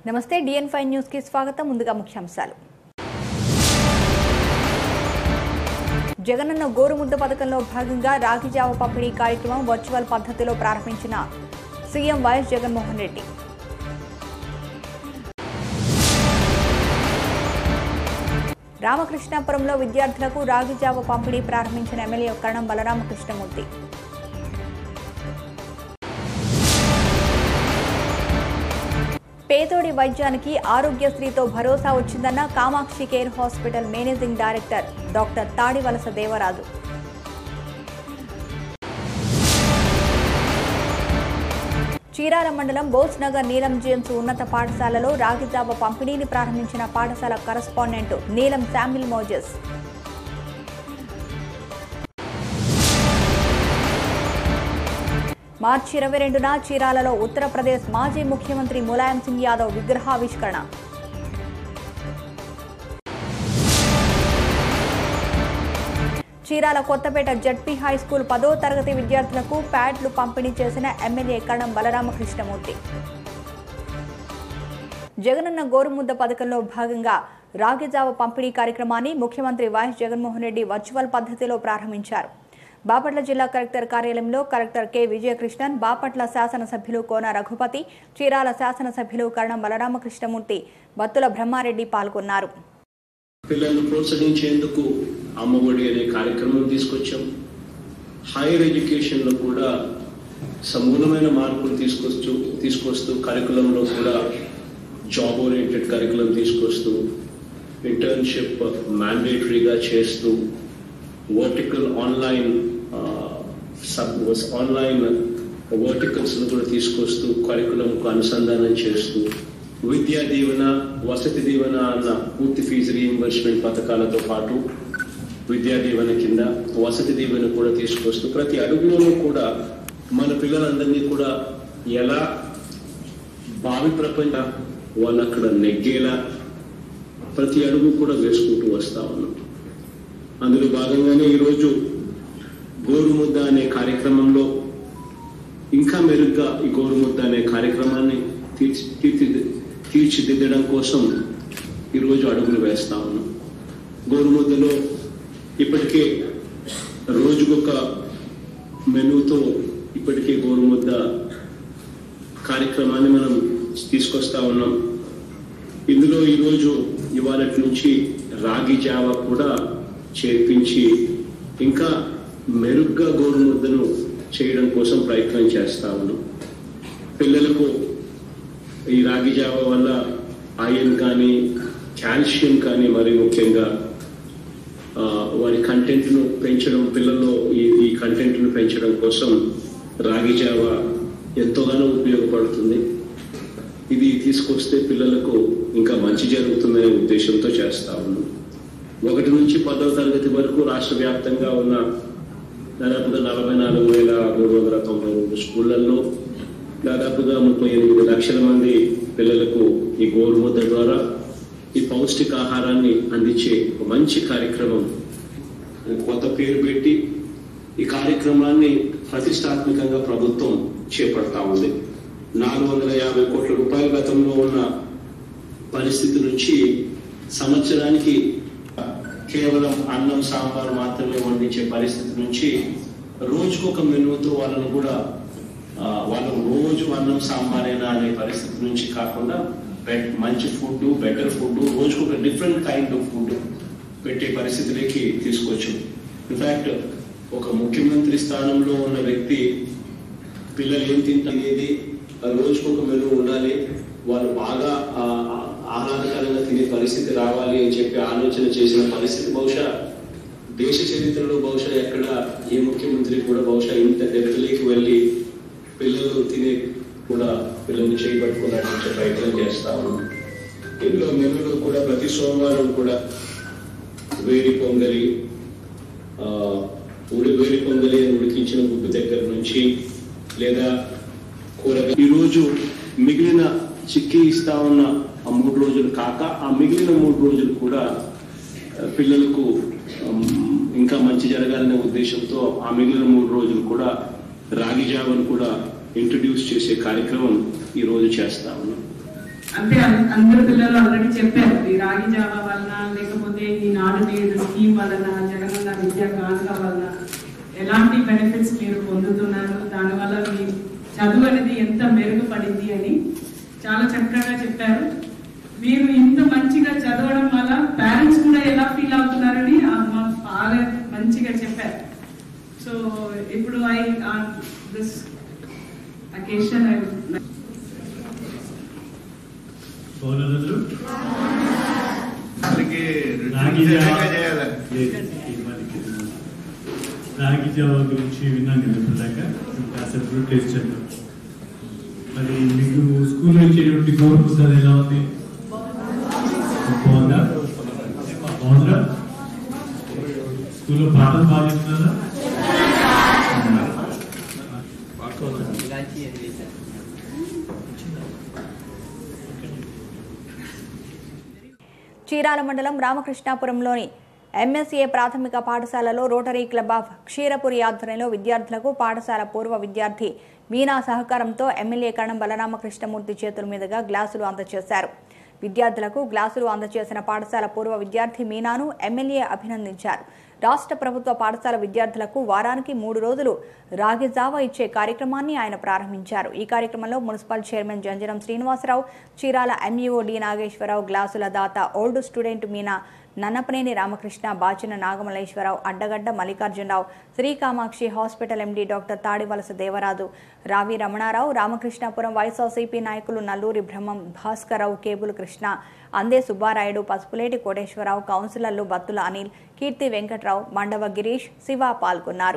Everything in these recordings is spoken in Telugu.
నమస్తే DN5 న్యూస్ కి స్వాగతం. ముందుగా ముఖ్యాంశాలు. జగనన్న గోరుముద్ద పథకంలో భాగంగా రాగిజావ పంపిణీ కార్యక్రమం వర్చువల్ పద్ధతిలో ప్రారంభించిన సీఎం వైఎస్ జగన్మోహన్ రెడ్డి. రామకృష్ణాపురంలో విద్యార్థులకు రాగిజావ పంపిణీ ప్రారంభించిన ఎమ్మెల్యే కరణం బలరామకృష్ణమూర్తి. పేదోడి వైద్యానికి ఆరోగ్యశ్రీతో భరోసా వచ్చిందన్న Kamakshi care hospital managing director doctor Tadivalasa Devaraju. Chirala మండలం బోస్ నగర్ నీలం జేమ్స్ ఉన్నత పాఠశాలలో రాగిజావ పంపిణీని ప్రారంభించిన పాఠశాల correspondent Neelam Samuel Moses. March 22న చీరాలలో ఉత్తరప్రదేశ్ మాజీ ముఖ్యమంత్రి ములాయం సింగ్ యాదవ్ విగ్రహావిష్కరణ. చీరాల కొత్తపేట జడ్పీ హైస్కూల్ 10వ తరగతి విద్యార్థులకు ప్యాడ్లు పంపిణీ చేసిన ఎమ్మెల్యే కరణం బలరామకృష్ణమూర్తి. జగనన్న గోరుముద్ద పథకంలో భాగంగా రాగిజావ పంపిణీ కార్యక్రమాన్ని ముఖ్యమంత్రి వైఎస్ జగన్మోహన్ రెడ్డి వర్చువల్ పద్ధతిలో ప్రారంభించారు. బాపట్ల జిల్లా కలెక్టర్ కార్యాలయంలో కలెక్టర్ కె విజయకృష్ణన్, బాపట్ల శాసనసభ్యులు కోన రఘుపతి, చీరాల శాసనసభ్యులు కరణం బలరామకృష్ణమూర్తి, బత్తుల బ్రహ్మారెడ్డి పాల్గొన్నారు. పిల్లలను ప్రోత్సహించేందుకు అమ్మఒడి అనే కార్యక్రమం తీసుకొచ్చాం. హైయర్ ఎడ్యుకేషన్ లో కూడా సమూలమైన మార్పులు తీసుకొస్తూ కరికులంలో కూడా జాబ్ ఓరియంటెడ్ కరికులం తీసుకొస్తూ ఇంటర్న్షిప్ మ్యాండేటరీగా చేస్తూ వర్టికల్ ఆన్లైన్ వర్టికల్స్ కూడా తీసుకొస్తూ కరికులంకు అనుసంధానం చేస్తూ విద్యా దీవెన, వసతి దీవెన అన్న పూర్తి ఫీజు రీయింబర్స్మెంట్ పథకాలతో పాటు విద్యా దీవెన కింద వసతి దీవెన కూడా తీసుకొస్తూ ప్రతి అడుగులోనూ కూడా మన పిల్లలందరినీ కూడా ఎలా భావి ప్రపంచ వాళ్ళు అక్కడ నెగ్గేలా ప్రతి అడుగు కూడా వేసుకుంటూ వస్తా ఉన్నాం. అందులో భాగంగానే ఈరోజు గోరుముద్ద అనే కార్యక్రమంలో ఇంకా మెరుగ్గా ఈ గోరుముద్ద అనే కార్యక్రమాన్ని తీర్చిదిద్దడం కోసం ఈరోజు అడుగులు వేస్తా ఉన్నాం. గోరుముద్దలో ఇప్పటికే రోజుకొక మెనూతో ఇప్పటికే గోరుముద్ద కార్యక్రమాన్ని మనం తీసుకొస్తా ఉన్నాం. ఇందులో ఈరోజు ఇవాళటి నుంచి రాగి జావ కూడా చేర్పించి ఇంకా మెరుగ్గా గోరుముద్దను చేయడం కోసం ప్రయత్నం చేస్తా ఉన్నాం. పిల్లలకు ఈ రాగి జావ వల్ల ఐరన్ కానీ కాల్షియం కానీ మరి ముఖ్యంగా వారి కంటెంట్ను పెంచడం, పిల్లల్లో ఈ కంటెంట్ను పెంచడం కోసం రాగి జావ ఎంతోగానో ఉపయోగపడుతుంది. ఇది తీసుకొస్తే పిల్లలకు ఇంకా మంచి జరుగుతుందనే ఉద్దేశంతో చేస్తా ఉన్నాం. 1 నుంచి 10వ తరగతి వరకు రాష్ట్ర వ్యాప్తంగా ఉన్న దాదాపుగా 44,392 స్కూళ్లలో దాదాపుగా 38 లక్షల మంది పిల్లలకు ఈ గోరుముద్ద ద్వారా ఈ పౌష్టికాహారాన్ని అందించే ఒక మంచి కార్యక్రమం కొత్త పేరు పెట్టి ఈ కార్యక్రమాన్ని ప్రతిష్టాత్మకంగా ప్రభుత్వం చేపడతా ఉంది. 450 కోట్ల రూపాయల గతంలో ఉన్న పరిస్థితి నుంచి సంవత్సరానికి కేవలం అన్నం సాంబార్ మాత్రమే వండించే పరిస్థితి నుంచి రోజుకొక మెనూతో వాళ్ళను కూడా వాళ్ళు రోజు అన్నం సాంబారేనా అనే పరిస్థితి నుంచి కాకుండా మంచి ఫుడ్, బెటర్ ఫుడ్, రోజుకొక డిఫరెంట్ కైండ్ ఆఫ్ ఫుడ్ పెట్టే పరిస్థితిలోకి తీసుకొచ్చాం. ఇన్ఫాక్ట్ ఒక ముఖ్యమంత్రి స్థానంలో ఉన్న వ్యక్తి పిల్లలు ఏం తింటనేది రోజుకొక మెనూ ఉండాలి, వాళ్ళు బాగా ఆహ్లాదకరంగా తినే పరిస్థితి రావాలి అని చెప్పి ఆలోచన చేసిన పరిస్థితి బహుశా దేశ చరిత్రలో బహుశా ఎక్కడ ఏ ముఖ్యమంత్రి కూడా బహుశా ఇంత డెప్త్లోకి వెళ్ళి పిల్లలు తినే కూడా పిల్లల్ని చేయబట్టుకున్నట్టు ప్రయత్నం చేస్తా ఉన్నాం. ఇందులో మెనూలో కూడా ప్రతి సోమవారం కూడా వేడి పొంగలి అని ఉడికించిన గుడ్డు దగ్గర నుంచి లేదా కూరగాయ ఈరోజు మిగిలిన చిక్కీ ఇస్తా ఉన్న ఆ 3 రోజులు కాక ఆ మిగిలిన 3 రోజులు కూడా పిల్లలకు ఇంకా మంచి జరగాలనే ఉద్దేశంతో ఆ మిగిలిన 3 రోజులు కూడా రాగి జావను కూడా ఇంట్రడ్యూస్ చేసే కార్యక్రమం ఈ రోజు చేస్తా ఉన్నాం. అంటే అందరు పిల్లలు ఆల్రెడీ చెప్పారు, ఈ రాగి జావా వలన లేకపోతే ఈ నాడు నేడు స్కీమ్ వలన జగనన్న విద్యా కానుక వలన ఎలాంటి బెనిఫిట్స్ మీరు పొందుతున్నారు, దానివల్ల మీ చదువు అనేది ఎంత మెరుగుపడింది అని చాలా చక్కగా చెప్పారు. మీరు ఇంత మంచిగా చదవడం వల్ల పేరెంట్స్ కూడా ఎలా ఫీల్ అవుతున్నారని బాగా మంచిగా చెప్పారు. సో ఇప్పుడు దిస్ అకేషన్ రాగి జావా గురించి విన్నాను ఇప్పటిదాకా. టేస్ట్ చేద్దాం. మరి మీకు స్కూల్లో ఇచ్చేటువంటి గవర్నమెంట్ అది ఎలా ఉంది? బాగుందా? బాగుందా? స్కూల్లో పాఠం బాగా చెప్తున్నారా? చీరాల మండలం రామకృష్ణాపురంలోని ఎంఎస్ఏ ప్రాథమిక పాఠశాలలో రోటరీ క్లబ్ ఆఫ్ క్షీరపురి ఆధ్వర్యంలో విద్యార్థులకు పాఠశాల పూర్వ విద్యార్థి మీనా సహకారంతో ఎమ్మెల్యే కణం బలరామకృష్ణమూర్తి చేతుల మీదుగా గ్లాసులు అందజేశారు. విద్యార్థులకు గ్లాసులు అందజేసిన పాఠశాల పూర్వ విద్యార్థి మీనాను ఎమ్మెల్యే అభినందించారు. రాష్ట్ర ప్రభుత్వ పాఠశాల విద్యార్థులకు వారానికి 3 రోజులు రాగి జావా ఇచ్చే కార్యక్రమాన్ని ఆయన ప్రారంభించారు. ఈ కార్యక్రమంలో municipal chairman Janjaram Srinivasarao, Chirala MEO D Nageswararao, గ్లాసుల దాత old student Meena, Nannapaneni Ramakrishna, Bachina Nagamaleswararao, Addagadda Mallikarjunarao, Srikamakshi hospital MD doctor Tadivalasa Devaraju, Ravi Ramanarao, Ramakrishnapuram YSRCP నాయకులు నల్లూరి బ్రహ్మం, భాస్కర్రావు, కేబుల్ కృష్ణ, అందే సుబ్బారాయుడు, పసుపులేటి కోటేశ్వరరావు, కౌన్సిలర్లు బత్తుల అనిల్, కీర్తి వెంకట్రావు, మండవ గిరీష్, శివ పాల్గొన్నారు.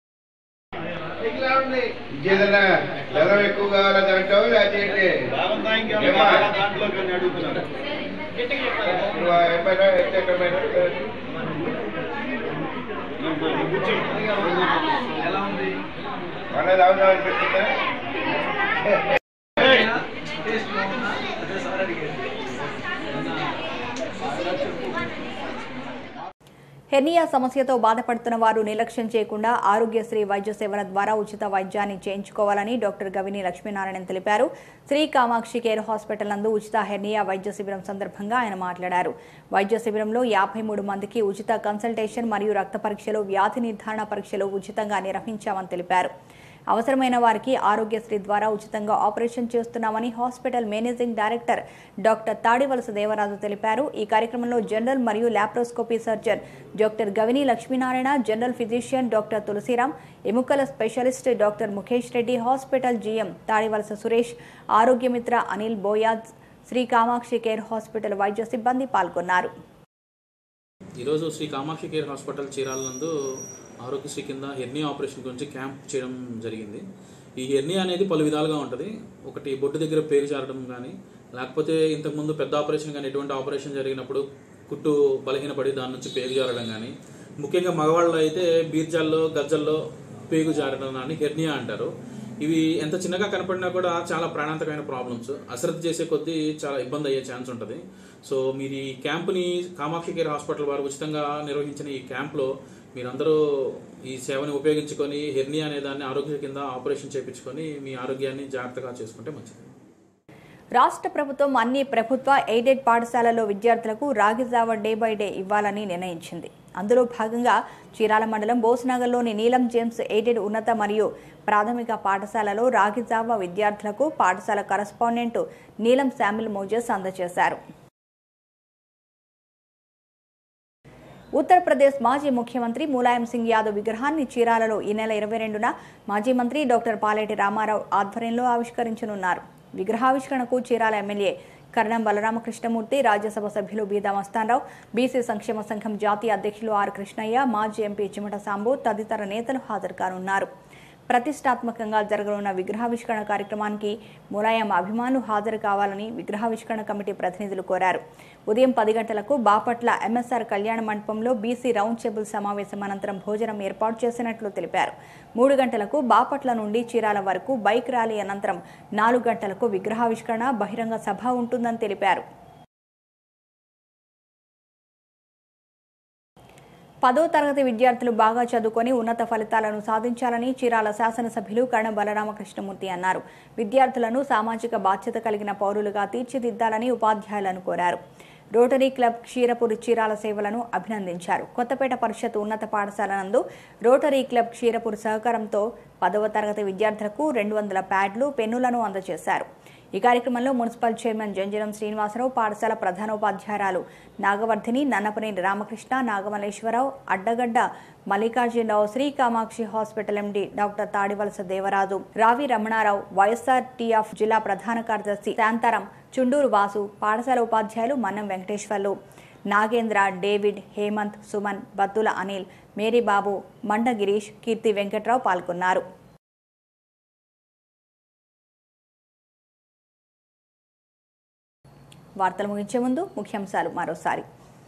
హెర్నియా సమస్యతో బాధపడుతున్న వారు నిర్లక్ష్యం చేయకుండా ఆరోగ్యశ్రీ వైద్య సేవల ద్వారా ఉచిత వైద్యాన్ని చేయించుకోవాలని డాక్టర్ గవిని లక్ష్మీనారాయణ తెలిపారు. శ్రీ కామాక్షి కేర్ హాస్పిటల్ నందు ఉచిత హెర్నియా వైద్య శిబిరం సందర్భంగా ఆయన మాట్లాడారు. వైద్య శిబిరంలో 53 మందికి ఉచిత కన్సల్టేషన్ మరియు రక్త పరీక్షలు, వ్యాధి నిర్ధారణ పరీక్షలు ఉచితంగా నిర్వహించామని తెలిపారు. అవసరమైన వారికి ఆరోగ్యశ్రీ ద్వారా ఉచితంగా ఆపరేషన్ చేస్తున్నామని hospital managing director doctor Tadivalasa Devaraju తెలిపారు. ఈ కార్యక్రమంలో జనరల్ మరియు laparoscopy surgeon doctor Gavini Lakshminarayana, general physician doctor Tulasiram, ఎముకల specialist doctor Mukesh Reddy, hospital GM Tadivalasa Suresh, Arogyamitra Anil Boaz, Sri Kamakshi care hospital వైద్య సిబ్బంది పాల్గొన్నారు. ఈరోజు శ్రీ కామాక్షి కేర్ హాస్పిటల్ చీరాల నందు ఆరోగ్యశ్రీ కింద హెర్నియా ఆపరేషన్ గురించి క్యాంప్ చేయడం జరిగింది. ఈ హెర్నియా అనేది పలు విధాలుగా ఉంటుంది. ఒకటి బొడ్డు దగ్గర పేరు చేరడం కానీ, లేకపోతే ఇంతకుముందు పెద్ద ఆపరేషన్ కానీ ఎటువంటి ఆపరేషన్ జరిగినప్పుడు కుట్టు బలహీనపడి దాని నుంచి పేగు జారడం కానీ, ముఖ్యంగా మగవాళ్ళు అయితే బీర్జాల్లో గజ్జల్లో పేగు జారడం అని హెర్నియా అంటారు. ఇవి ఎంత చిన్నగా కనపడినా కూడా చాలా ప్రాణాంతకమైన ప్రాబ్లమ్స్. అశ్రద్ధ చేసే కొద్దీ చాలా ఇబ్బంది అయ్యే ఛాన్స్ ఉంటుంది. సో మీరు ఈ క్యాంపుని కామాక్షి కేర్ హాస్పిటల్ వారు ఉచితంగా నిర్వహించిన ఈ క్యాంప్లో మీరందరూ ఈ సేవని ఉపయోగించుకొని హెర్నియా అనే దాన్ని ఆరోగ్య కింద ఆపరేషన్ చేయించుకొని మీ ఆరోగ్యాన్ని జాగ్రత్తగా చేసుకుంటే మంచిది. రాష్ట్ర ప్రభుత్వం అన్ని ప్రభుత్వ ఎయిడెడ్ పాఠశాలల్లో విద్యార్థులకు రాగి జావా డే బై డే ఇవ్వాలని నిర్ణయించింది. అందులో భాగంగా చీరాల మండలం బోస్నగర్లోని నీలం జేమ్స్ ఎయిడెడ్ ఉన్నత మరియు ప్రాథమిక పాఠశాలలో రాగి జావా విద్యార్థులకు పాఠశాల కరస్పాండెంట్ నీలం శామ్యుల్ మోజెస్ అందజేశారు. ఉత్తరప్రదేశ్ మాజీ ముఖ్యమంత్రి ములాయం సింగ్ యాదవ్ విగ్రహాన్ని చీరాలలో ఈ నెల 22న మాజీ మంత్రి డాక్టర్ పాలేటి రామారావు ఆధ్వర్యంలో ఆవిష్కరించనున్నారు. విగ్రహావిష్కరణకు చీరాల ఎమ్మెల్యే కరణం బలరామకృష్ణమూర్తి, రాజ్యసభ సభ్యులు బీదా మస్తాన్రావు, బీసీ సంక్షేమ సంఘం జాతీయ అధ్యక్షులు ఆర్ కృష్ణయ్య, మాజీ ఎంపీ చిమట సాంబు తదితర నేతలు హాజరు కానున్నారు. ప్రతిష్టాత్మకంగా జరగనున్న విగ్రహావిష్కరణ కార్యక్రమానికి ములాయం అభిమానులు హాజరు కావాలని విగ్రహావిష్కరణ కమిటీ ప్రతినిధులు కోరారు. ఉదయం 10 గంటలకు బాపట్ల ఎంఎస్ఆర్ కళ్యాణ మండపంలో బీసీ రౌండ్ టేబుల్ సమావేశం అనంతరం భోజనం ఏర్పాటు చేసినట్లు తెలిపారు. 3 గంటలకు బాపట్ల నుండి చీరాల వరకు బైక్ ర్యాలీ అనంతరం 4 గంటలకు విగ్రహావిష్కరణ బహిరంగ సభ ఉంటుందని తెలిపారు. 10వ తరగతి విద్యార్థులు బాగా చదువుకొని ఉన్నత ఫలితాలను సాధించాలని చీరాల శాసనసభ్యులు కరణం బలరామకృష్ణమూర్తి అన్నారు. విద్యార్థులను సామాజిక బాధ్యత కలిగిన పౌరులుగా తీర్చిదిద్దాలని ఉపాధ్యాయులను కోరారు. రోటరీ క్లబ్ క్షీరపూర్ చీరాల సేవలను అభినందించారు. కొత్తపేట పరిషత్ ఉన్నత పాఠశాల నందు రోటరీ క్లబ్ క్షీరపూర్ సహకారంతో 10వ తరగతి విద్యార్థులకు 200 ప్యాడ్లు, పెన్నులను అందజేశారు. ఈ కార్యక్రమంలో మున్సిపల్ చైర్మన్ జంజరం శ్రీనివాసరావు, పాఠశాల ప్రధానోపాధ్యాయురాలు Nagavardhini, Nannapaneni Ramakrishna, Nagamalleswararao, Addagadda Mallikarjunarao, Sri Kamakshi hospital MD doctor Tadivalasa Devaraju, Ravi Ramanarao, YSRTF జిల్లా ప్రధాన కార్యదర్శి శాంతారం, చుండూరు వాసు, పాఠశాల ఉపాధ్యాయులు మన్నం వెంకటేశ్వర్లు, నాగేంద్ర, డేవిడ్, హేమంత్, సుమన్, బత్తుల అనిల్, మేరీబాబు, మండ గిరీష్, కీర్తి వెంకట్రావు పాల్గొన్నారు. వార్తలు ముగించే ముందు ముఖ్యాంశాలు మరోసారి.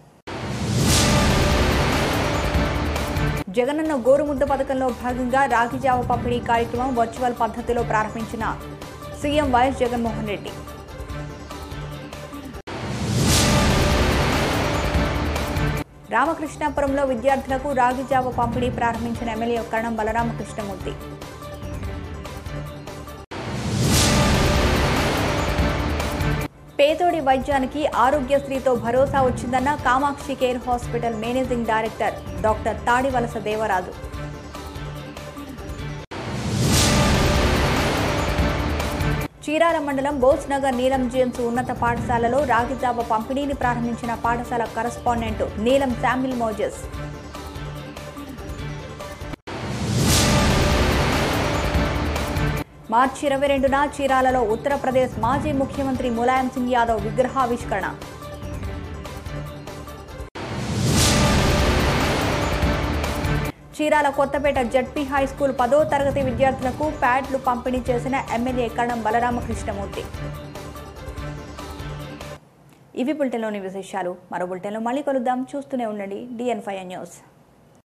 జగనన్న గోరుముద్ద పథకంలో భాగంగా రాగిజావ పంపిణీ కార్యక్రమం వర్చువల్ పద్ధతిలో ప్రారంభించిన సీఎం వైఎస్ జగన్మోహన్ రెడ్డి. రామకృష్ణాపురంలో విద్యార్థులకు రాగిజావ పంపిణీ ప్రారంభించిన ఎమ్మెల్యే కరణం బలరామకృష్ణమూర్తి. పేదోడి వైద్యానికి ఆరోగ్యశ్రీతో భరోసా వచ్చిందన్న Kamakshi care hospital managing director doctor Tadivalasa Devaraju. Chirala మండలం బోస్ నగర్ నీలం జేమ్స్ ఉన్నత పాఠశాలలో రాగిజావ పంపిణీని ప్రారంభించిన పాఠశాల correspondent Neelam Samuel Moses. March 22న చీరాలలో ఉత్తరప్రదేశ్ మాజీ ముఖ్యమంత్రి ములాయం సింగ్ యాదవ్ విగ్రహావిష్కరణ. చీరాల కొత్తపేట జడ్పీ హైస్కూల్ 10వ తరగతి విద్యార్థులకు ప్యాడ్లు పంపిణీ చేసిన ఎమ్మెల్యే కరణం బలరామకృష్ణమూర్తి. ఇవి బులెటిన్లోని విశేషాలు. మరో బులెటిన్లో మళ్ళీ కలుద్దాం. చూస్తూనే ఉండండి DN5 న్యూస్.